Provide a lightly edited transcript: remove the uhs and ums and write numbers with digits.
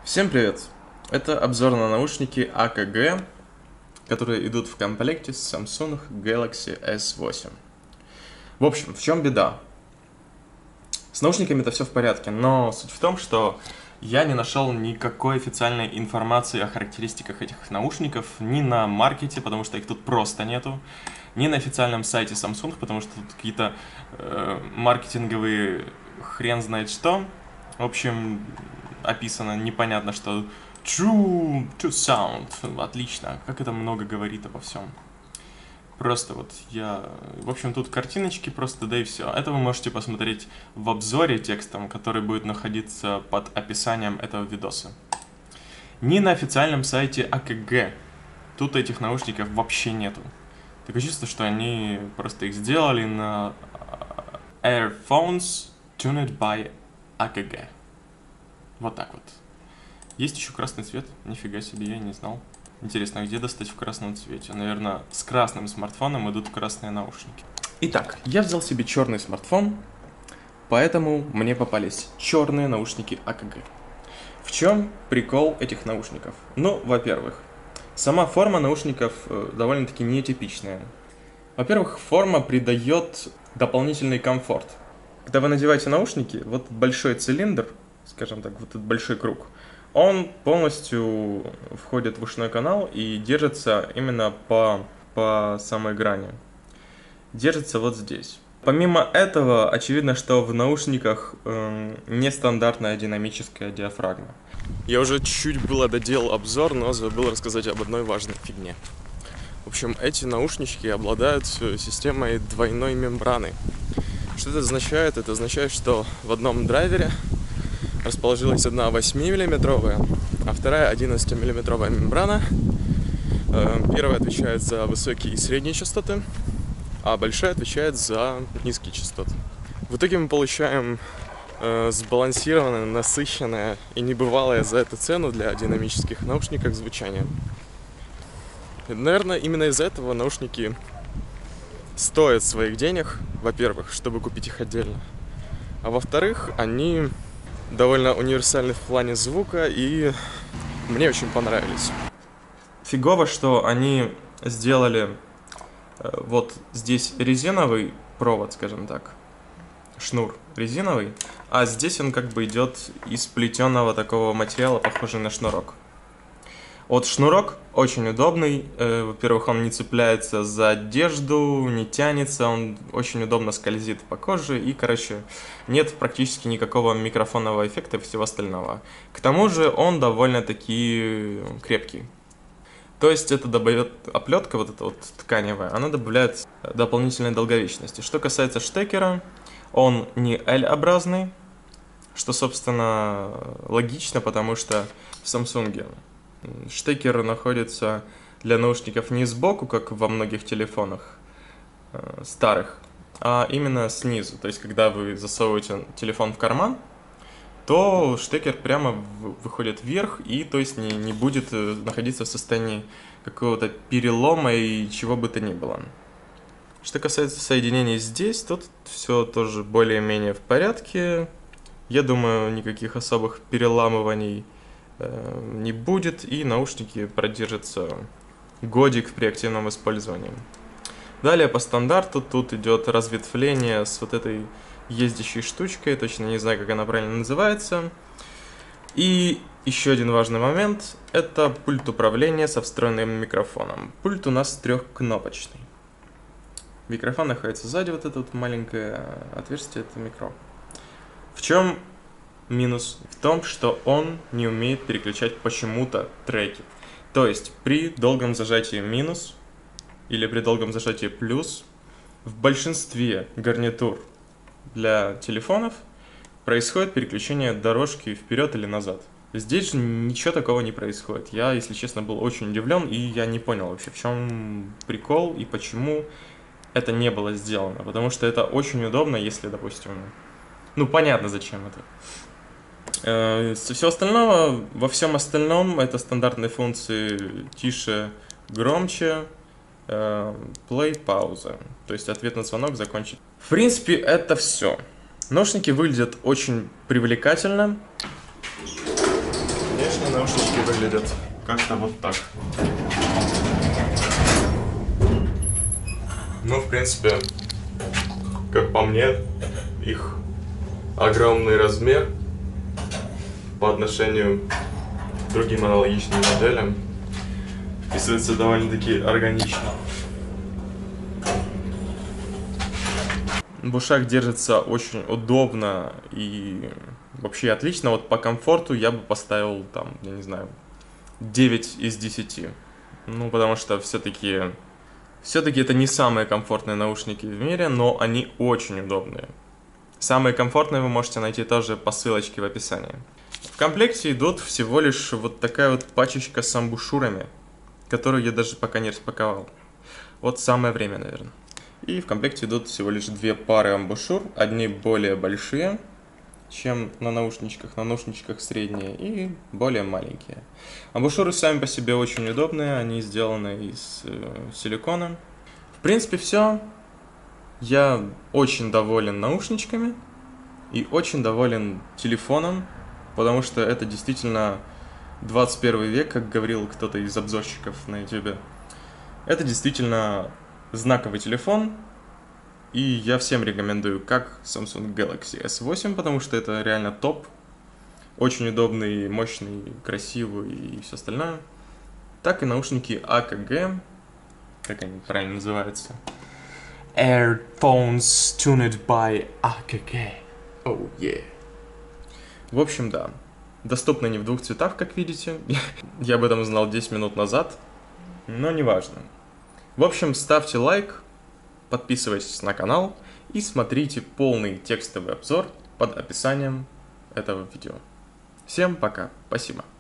Всем привет! Это обзор на наушники AKG, которые идут в комплекте с Samsung Galaxy S8. В общем, в чем беда? С наушниками это все в порядке, но суть в том, что я не нашел никакой официальной информации о характеристиках этих наушников ни на маркете, потому что их тут просто нету, ни на официальном сайте Samsung, потому что тут какие-то маркетинговые хрен знает что. В общем, описано непонятно, что True Sound. Отлично. Как это много говорит обо всем. Просто вот я... В общем, тут картиночки просто, да и все. Это вы можете посмотреть в обзоре текстом, который будет находиться под описанием этого видоса. Ни на официальном сайте AKG тут этих наушников вообще нету. Такое чувство, что они просто их сделали на Airphones Tuned by AKG. Вот так вот. Есть еще красный цвет. Нифига себе, я не знал. Интересно, а где достать в красном цвете? Наверное, с красным смартфоном идут красные наушники. Итак, я взял себе черный смартфон, поэтому мне попались черные наушники AKG. В чем прикол этих наушников? Ну, во-первых, сама форма наушников довольно-таки нетипичная. Во-первых, форма придает дополнительный комфорт. Когда вы надеваете наушники, вот большой цилиндр, скажем так, вот этот большой круг, он полностью входит в ушной канал и держится именно по самой грани. Держится вот здесь. Помимо этого, очевидно, что в наушниках нестандартная динамическая диафрагма. Я уже чуть-чуть было доделал обзор, но забыл рассказать об одной важной фигне. В общем, эти наушнички обладают системой двойной мембраны. Что это означает? Это означает, что в одном драйвере расположилась одна 8-мм, а вторая 11-мм мембрана. Первая отвечает за высокие и средние частоты, а большая отвечает за низкие частоты. В итоге мы получаем сбалансированное, насыщенное и небывалое за эту цену для динамических наушников звучание. Наверное, именно из-за этого наушники стоят своих денег, во-первых, чтобы купить их отдельно, а во-вторых, они довольно универсальны в плане звука и мне очень понравились. Фигово, что они сделали вот здесь резиновый провод, скажем так, шнур резиновый, а здесь он как бы идет из плетеного такого материала, похожий на шнурок. Вот шнурок очень удобный, во-первых, он не цепляется за одежду, не тянется, он очень удобно скользит по коже и, короче, нет практически никакого микрофонного эффекта и всего остального. К тому же он довольно-таки крепкий. То есть это добавляет оплетка, вот эта вот тканевая, она добавляет дополнительной долговечности. Что касается штекера, он не L-образный, что, собственно, логично, потому что в Samsung штекер находится для наушников не сбоку, как во многих телефонах старых, а именно снизу. То есть, когда вы засовываете телефон в карман, то штекер прямо выходит вверх и, то есть, не будет находиться в состоянии какого-то перелома и чего бы то ни было. Что касается соединений здесь, тут все тоже более-менее в порядке. Я думаю, никаких особых переламываний не будет, и наушники продержатся годик при активном использовании. Далее по стандарту тут идет разветвление с вот этой ездящей штучкой, точно не знаю, как она правильно называется. И еще один важный момент – это пульт управления со встроенным микрофоном. Пульт у нас трехкнопочный. Микрофон находится сзади, вот это вот маленькое отверстие – это микро. В чем минус? В том, что он не умеет переключать почему-то треки. То есть при долгом зажатии минус или при долгом зажатии плюс в большинстве гарнитур для телефонов происходит переключение дорожки вперед или назад. Здесь же ничего такого не происходит. Я, если честно, был очень удивлен, и я не понял вообще, в чем прикол и почему это не было сделано. Потому что это очень удобно, если, допустим, ну понятно, зачем это. Со всего остального, во всем остальном это стандартные функции тише, громче, play, пауза, то есть ответ на звонок, закончить. В принципе, это все. Наушники выглядят очень привлекательно. Внешне обычно наушнички выглядят как-то вот так. Ну, в принципе, как по мне, их огромный размер по отношению к другим аналогичным моделям вписывается довольно-таки органично. В ушах держится очень удобно и вообще отлично. Вот по комфорту я бы поставил там, я не знаю, 9 из 10. Ну, потому что все-таки это не самые комфортные наушники в мире, но они очень удобные. Самые комфортные вы можете найти тоже по ссылочке в описании. В комплекте идут всего лишь вот такая вот пачечка с амбушюрами, которую я даже пока не распаковал. Вот самое время, наверное. И в комплекте идут всего лишь две пары амбушюр. Одни более большие, чем на наушничках средние, и более маленькие. Амбушюры сами по себе очень удобные, они сделаны из силикона. В принципе, все. Я очень доволен наушничками и очень доволен телефоном, потому что это действительно 21 век, как говорил кто-то из обзорщиков на YouTube. Это действительно знаковый телефон, и я всем рекомендую как Samsung Galaxy S8, потому что это реально топ, очень удобный, мощный, красивый и все остальное, так и наушники AKG, как они правильно называются, Airphones tuned by AKG. Oh yeah. В общем, да. Доступны они в двух цветах, как видите. Я об этом знал 10 минут назад, но неважно. В общем, ставьте лайк, подписывайтесь на канал и смотрите полный текстовый обзор под описанием этого видео. Всем пока, спасибо.